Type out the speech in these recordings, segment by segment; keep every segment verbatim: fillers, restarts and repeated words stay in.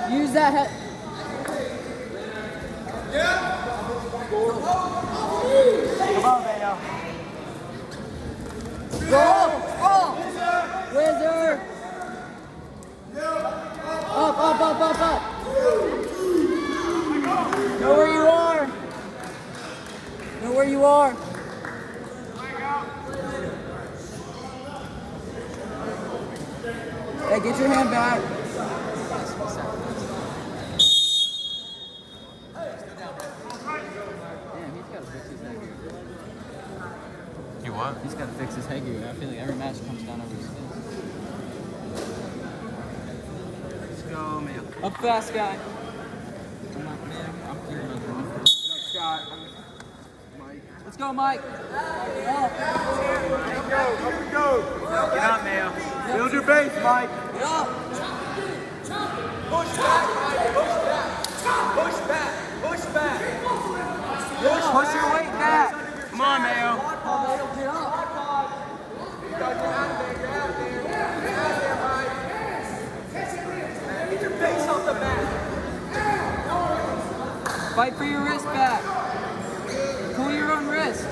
Use that head. Come on, Mayo. Go! Go! Wizard! Up, up, up, up, up! Know where you are! Know where you are! Hey, get your hand back! You what? He's got to fix his head gear. I feel like every match comes down over his head. Let's go, man. Up fast, guy. I'm not, man. I'm keeping on going. Scott. Mike. Let's go, Mike. Up we go. Up we go. Get out, Mayo. Build your base, Mike. Yeah. Push back, push back, push back, push back. Push, push your weight back. Come on, Mayo. Get up. You're out of there, you're out of there. You're out of there, Mike. Get your face off the mat. Fight for your wrist back. Pull your own wrist.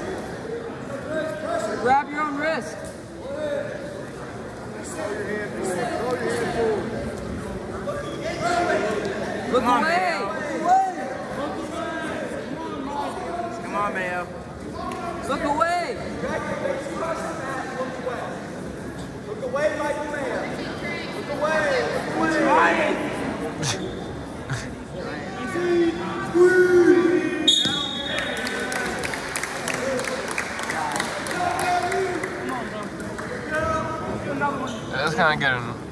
Grab your own wrist. Look Come on, away. Mayo. Come on, Mayo. Look away. Look away, Mike Man. Look away. Look away. Ryan. That's kind of getting